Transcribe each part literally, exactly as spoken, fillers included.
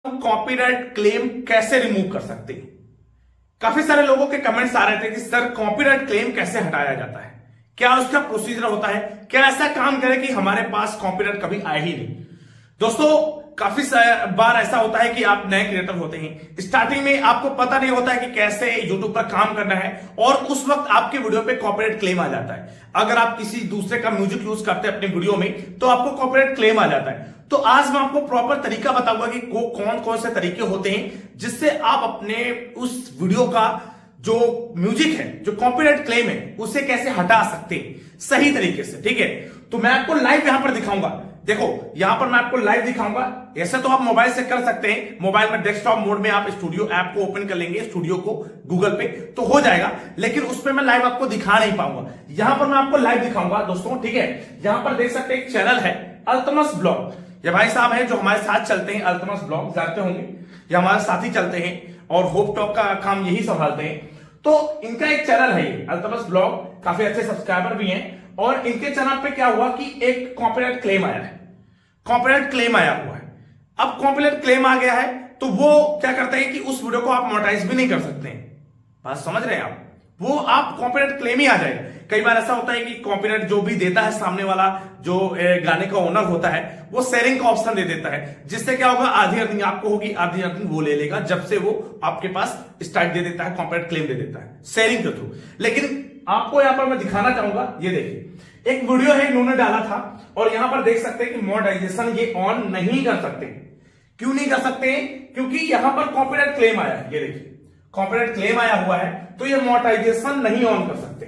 Copyright claim कैसे remove कर सकते हैं। काफी सारे लोगों के कमेंट्स आ रहे थे कि सर कॉपीराइट क्लेम कैसे हटाया जाता है, क्या उसका प्रोसीजर होता है, क्या ऐसा काम करे कि हमारे पास कॉपीराइट कभी आए ही नहीं। दोस्तों काफी बार ऐसा होता है कि आप नए क्रिएटर होते हैं, स्टार्टिंग में आपको पता नहीं होता है कि कैसे यूट्यूब पर काम करना है और उस वक्त आपके वीडियो पे कॉपीराइट क्लेम आ जाता है। अगर आप किसी दूसरे का म्यूजिक यूज करते हैं अपने वीडियो में तो आपको कॉपीराइट क्लेम आ जाता है। तो आज मैं आपको प्रॉपर तरीका बताऊंगा कि कौन कौन से तरीके होते हैं जिससे आप अपने उस वीडियो का जो म्यूजिक है, जो कॉपीराइट क्लेम है, उसे कैसे हटा सकते हैं सही तरीके से। ठीक है, तो मैं आपको लाइव यहां पर दिखाऊंगा। देखो यहां पर मैं आपको लाइव दिखाऊंगा। ऐसे तो आप मोबाइल से कर सकते हैं, मोबाइल में डेस्कटॉप मोड में आप स्टूडियो ऐप को ओपन कर लेंगे, स्टूडियो को गूगल पे तो हो जाएगा, लेकिन उस पर मैं लाइव आपको दिखा नहीं पाऊंगा। यहां पर मैं आपको लाइव दिखाऊंगा दोस्तों। ठीक है, यहां पर देख सकते हैं एक चैनल है अल्तमस ब्लॉग, ये भाई साहब है जो हमारे साथ चलते हैं। अल्तमस ब्लॉग जानते होंगे, ये हमारे साथ ही चलते हैं और होप टॉक का काम यही संभालते हैं। तो इनका एक चैनल है ये अल्तमस ब्लॉग, काफी अच्छे सब्सक्राइबर भी हैं। और इनके चैनल पे क्या हुआ कि एक कॉपीराइट क्लेम आया है, कॉपीराइट क्लेम आया हुआ है। अब कॉपीराइट क्लेम आ गया है तो वो क्या करते हैं कि उस वीडियो को आप मोनेटाइज भी नहीं कर सकते हैं। बात समझ रहे हैं आप, वो आप कॉपीराइट क्लेम ही आ जाएगा। कई बार ऐसा होता है कि कॉपीराइट जो भी देता है सामने वाला, जो गाने का ओनर होता है, वो शेयरिंग का ऑप्शन दे देता है, जिससे क्या होगा आधी अर्निंग आपको होगी, आधी अर्निंग वो ले लेगा जब से वो आपके पास स्ट्राइक दे देता है, कॉपीराइट क्लेम दे देता है शेयरिंग के थ्रू। लेकिन आपको यहां पर मैं दिखाना चाहूंगा, ये देखिए एक वीडियो है इन्होंने डाला था और यहां पर देख सकते हैं कि मोनेटाइजेशन ये ऑन नहीं कर सकते। क्यों नहीं कर सकते? क्योंकि यहां पर कॉपीराइट क्लेम आया है। ये देखिए कॉपीराइट क्लेम आया हुआ है तो ये मोनेटाइजेशन नहीं ऑन कर सकते।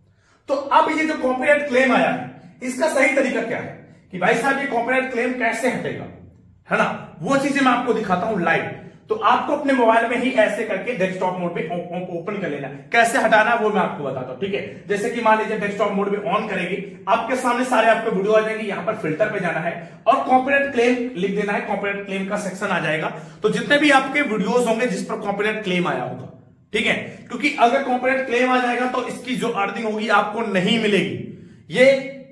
तो अब ये जो कॉपीराइट क्लेम आया है इसका सही तरीका क्या है कि भाई साहब ये कॉपीराइट क्लेम कैसे हटेगा, है ना, वो चीजें मैं आपको दिखाता हूं लाइव। तो आपको अपने मोबाइल में ही ऐसे करके डेस्कटॉप मोड पे ओपन कर लेना, कैसे हटाना वो मैं आपको बताता हूं। ठीक है, जैसे कि मान लीजिए डेस्कटॉप मोड में ऑन करेंगे, आपके सामने सारे आपके वीडियो आ जाएंगे। यहां पर फिल्टर पे जाना है और कॉपीराइट क्लेम लिख देना है, कॉपीराइट क्लेम का सेक्शन आ जाएगा। तो जितने भी आपके वीडियोस होंगे जिस पर कॉपीराइट क्लेम आया होगा, ठीक है, क्योंकि अगर कॉपीराइट क्लेम आ जाएगा तो इसकी जो अर्निंग होगी आपको नहीं मिलेगी। ये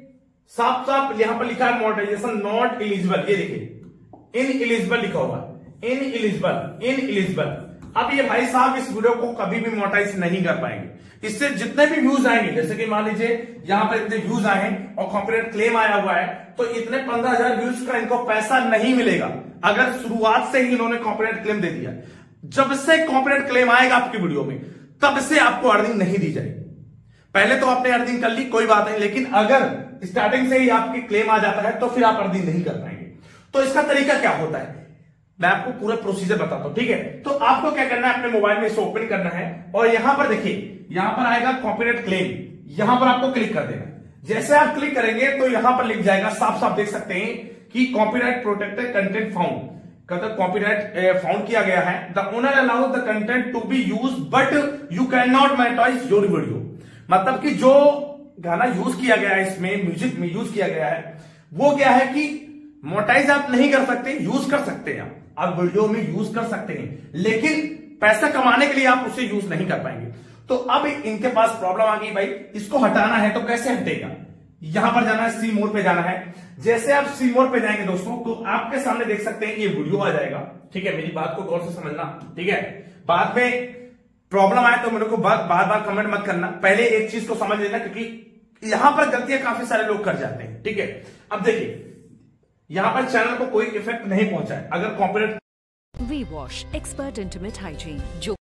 साफ साफ यहां पर लिखा है मोनेटाइजेशन नॉट एलिजिबल, ये देखिए इन एलिजिबल लिखा हुआ, इन एलिजिबल, इन एलिजिबल। अब ये भाई साहब इस वीडियो को कभी भी मोनेटाइज नहीं कर पाएंगे। इससे जितने भी व्यूज आएंगे, जैसे कि मान लीजिए यहां पर इतने व्यूज आए हैं और कॉपीराइट क्लेम आया हुआ है, तो इतने पंद्रह हजार व्यूज का इनको पैसा नहीं मिलेगा अगर शुरुआत से ही इन्होंने कॉपीराइट क्लेम दे दिया। जब से कॉपीराइट क्लेम आएगा आपकी वीडियो में तब से आपको अर्निंग नहीं दी जाएगी। पहले तो आपने अर्निंग कर ली कोई बात नहीं, लेकिन अगर स्टार्टिंग से ही आपकी क्लेम आ जाता है तो फिर आप अर्निंग नहीं कर पाएंगे। तो इसका तरीका क्या होता है मैं आपको पूरा प्रोसीजर बताता हूं। ठीक है, तो आपको क्या करना है, अपने मोबाइल में इसे ओपन करना है और यहां पर देखिए यहां पर आएगा कॉपीराइट क्लेम, यहां पर आपको क्लिक कर देना। जैसे आप क्लिक करेंगे तो यहां पर लिख जाएगा, साफ साफ देख सकते हैं कि copyright protected content found, copyright found किया गया है। The owner allows the content to be use but you can not monetize your video. मतलब कि जो गाना यूज किया गया है, इसमें म्यूजिक में यूज किया गया है, वो क्या है कि मोनेटाइज आप नहीं कर सकते, यूज कर सकते हैं, आप वीडियो में यूज कर सकते हैं, लेकिन पैसा कमाने के लिए आप उसे यूज नहीं कर पाएंगे। तो अब इनके पास प्रॉब्लम आ गई, भाई इसको हटाना है तो कैसे हटेगा। यहां पर जाना है, सी मोर पे जाना है। जैसे आप सी मोर पे जाएंगे दोस्तों तो आपके सामने देख सकते हैं ये वीडियो आ जाएगा। ठीक है, मेरी बात को गौर से समझना। ठीक है, बाद में प्रॉब्लम आए तो मेरे को बार बार कमेंट मत करना, पहले एक चीज को समझ लेना, क्योंकि यहां पर गलतियां काफी सारे लोग कर जाते हैं। ठीक है, अब देखिए यहां पर चैनल को कोई इफेक्ट नहीं पहुंचा है अगर copyright. VWash expert intimate hygiene जो